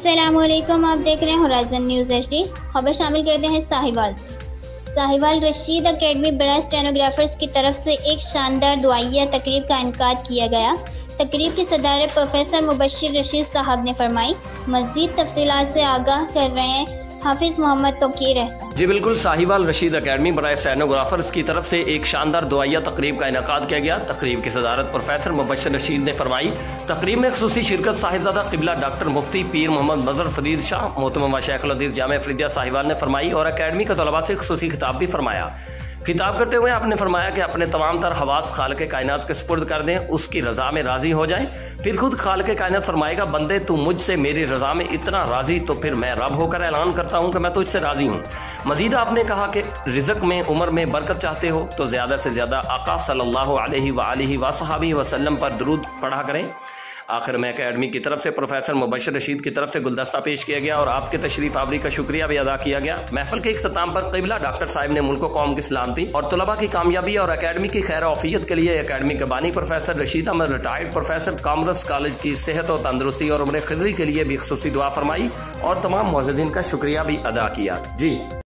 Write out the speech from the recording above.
अस्सलामुअलैकुम, आप देख रहे हैं होराइजन न्यूज़ HD। खबर शामिल करते हैं साहिवाल रशीद एकेडमी बड़ा स्टेनोग्राफर्स की तरफ से एक शानदार दुआइया तकरीब का इनेकाद किया गया। तकरीब की सदारत प्रोफेसर मुबश्शिर रशीद साहब ने फरमाई। मज़ीद तफसीलात से आगाह कर रहे हैं हाफिज मोहम्मद तोकीर एहसान। जी बिल्कुल, साहिवाल रशीद एकेडमी बराए स्टेनोग्राफर्स की तरफ से एक शानदार दुआइया तकरीब का इनेकाद किया गया। तकरीब की सदारत प्रोफेसर मुबश्शिर रशीद ने फरमाई। तकरीब में खुसूसी शिरकत साहिबजादा क़िबला डॉक्टर मुफ्ती पीर मोहम्मद मजहर फरीद शाह मोहतरम व शेख अल हदीस जामिया फरीदिया साहिवाल ने फरमाई और एकेडमी के तलबा से खुसूसी खिताब भी फरमाया। खिताब करते हुए आपने फरमाया कि अपने तमाम तर हवास खालिक़ कायनात के सुपुर्द कर दें, उसकी रजा में राजी हो जाएं। फिर खुद खालिक़ कायनात फरमाएगा, बंदे तू मुझसे मेरी रजा में इतना राजी तो फिर मैं रब होकर ऐलान करता हूं कि मैं तुझसे राजी हूं। मजीद आपने कहा कि रिज़्क़ में उम्र में बरकत चाहते हो तो ज्यादा से ज्यादा आका सल्लल्लाहु अलैहि वसल्लम पर दुरूद पढ़ा करें। आखिर में एकेडमी की तरफ से प्रोफेसर मुबश्शिर रशीद की तरफ से गुलदस्ता पेश किया गया और आपके तशरीफ आवरी का शुक्रिया भी अदा किया गया। महफिल के इख्तिताम पर क़िबला डॉक्टर साहब ने मुल्क कौम की सलामती और तलबा की कामयाबी और एकेडमी की खैर औफियत के लिए एकेडमी के बानी professor Rasheed Ahmed retired professor commerce college की सेहत और तंदुरुस्ती और उम्र खिज़री के लिए भी खुसूसी दुआ फरमाई और तमाम मौजूदीन का शुक्रिया भी अदा किया। जी।